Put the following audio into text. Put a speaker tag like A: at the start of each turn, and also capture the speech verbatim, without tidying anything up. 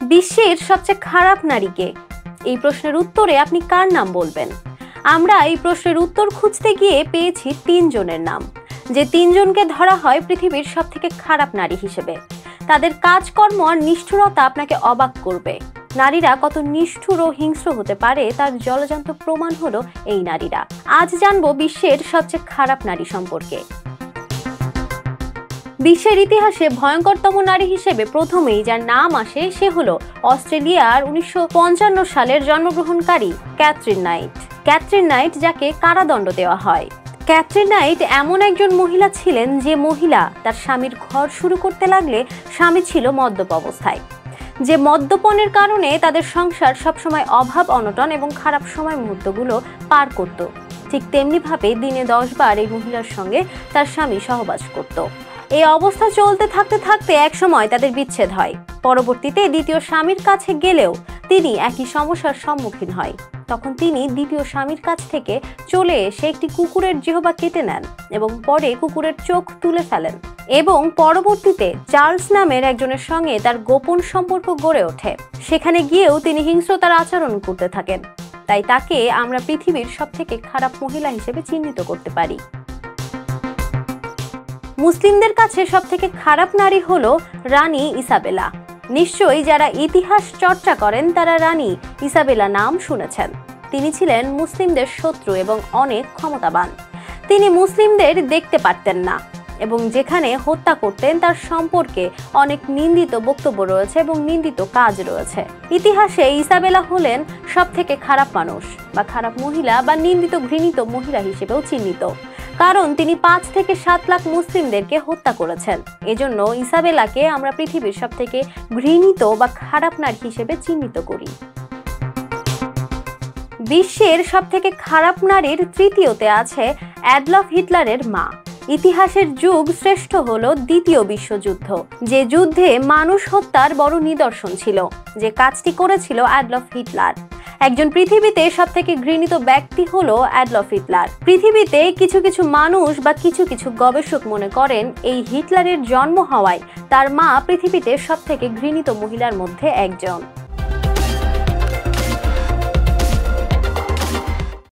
A: বিশ্বের সবচেয়ে খারাপ নারী কে? এই প্রশ্নের উত্তরে আপনি কার নাম বলবেন? আমরা এই প্রশ্নের উত্তর খুঁজতে গিয়ে পেয়েছি তিনজনের নাম, যে তিনজনকে ধরা হয় পৃথিবীর সবথেকে খারাপ নারী হিসেবে। তাদের কাজকর্ম আর নিষ্ঠুরতা আপনাকে অবাক করবে। নারীরা কত নিষ্ঠুর ও হিংস্র হতে পারে তার জলজান্ত প্রমাণ হলো এই নারীরা। আজ জানবো বিশ্বের সবচেয়ে খারাপ নারী সম্পর্কে। বিশ্বের ইতিহাসে ভয়ঙ্করতম নারী হিসেবে প্রথমেই যার নাম আসে সে হলো অস্ট্রেলিয়ার উনিশশো পঞ্চান্ন সালের জন্মগ্রহণকারী ক্যাথরিন নাইট। ক্যাথরিন নাইট যাকে কারাদণ্ড দেওয়া হয়। ক্যাথরিন নাইট এমন একজন মহিলা ছিলেন যে মহিলা তার স্বামীর ঘর শুরু করতে লাগলে স্বামী ছিল মদ্যপ অবস্থায়, যে মদ্যপনের কারণে তাদের সংসার সবসময় অভাব অনটন এবং খারাপ সময় মুহূর্তগুলো পার করত। ঠিক তেমনি ভাবে দিনে দশ বার এই মহিলার সঙ্গে তার স্বামী সহবাস করত। এই অবস্থা চলতে থাকতে থাকতে এক সময় তাদের বিচ্ছেদ হয়। পরবর্তীতে দ্বিতীয় স্বামীর কাছে গেলেও তিনি একই সমস্যার সম্মুখীন হয়। তখন তিনি দ্বিতীয় স্বামীর কাছ থেকে চলে এসে একটি কুকুরের জিহ্বা কেটে নেন এবং পরে কুকুরের চোখ তুলে ফেলেন এবং পরবর্তীতে চার্লস নামের একজনের সঙ্গে তার গোপন সম্পর্ক গড়ে ওঠে। সেখানে গিয়েও তিনি হিংস্রতার আচরণ করতে থাকেন। তাই তাকে আমরা পৃথিবীর সবথেকে খারাপ মহিলা হিসেবে চিহ্নিত করতে পারি। মুসলিমদের কাছে সবথেকে খারাপ নারী হলো রানী ইসাবেলা। নিশ্চয়ই যারা ইতিহাস চর্চা করেন তারা রানী ইসাবেলা নাম শুনেছেন। তিনি ছিলেন মুসলিমদের শত্রু এবং অনেক ক্ষমতাবান। তিনি মুসলিমদের দেখতে পারতেন না এবং যেখানে হত্যা করতেন তার সম্পর্কে অনেক নিন্দিত বক্তব্য রয়েছে এবং নিন্দিত কাজ রয়েছে। ইতিহাসে ইসাবেলা হলেন সবথেকে খারাপ মানুষ বা খারাপ মহিলা বা নিন্দিত ঘৃণিত মহিলা হিসেবেও চিহ্নিত, কারণ তিনি পাঁচ থেকে সাত লাখ মুসলিমদেরকে হত্যা করেছেন। এজন্য ইসাবেলাকে আমরা পৃথিবীর সবথেকে ঘৃণিত বা খারাপ নারী হিসেবে চিহ্নিত করি। বিশ্বের সবথেকে খারাপ নারীর তৃতীয়তে আছে অ্যাডলফ হিটলারের মা। ইতিহাসের যুগ শ্রেষ্ঠ হলো দ্বিতীয় বিশ্বযুদ্ধ, যে যুদ্ধে মানুষ হত্যার বড় নিদর্শন ছিল, যে কাজটি করেছিল অ্যাডলফ হিটলার। একজন পৃথিবীতে সবথেকে ঘৃণিত ব্যক্তি হলো অ্যাডলফ হিটলার। পৃথিবীতে কিছু কিছু মানুষ বা কিছু কিছু গবেষক মনে করেন এই হিটলারের জন্ম হওয়ায় তার মা পৃথিবীতে সবথেকে ঘৃণিত মহিলার মধ্যে একজন।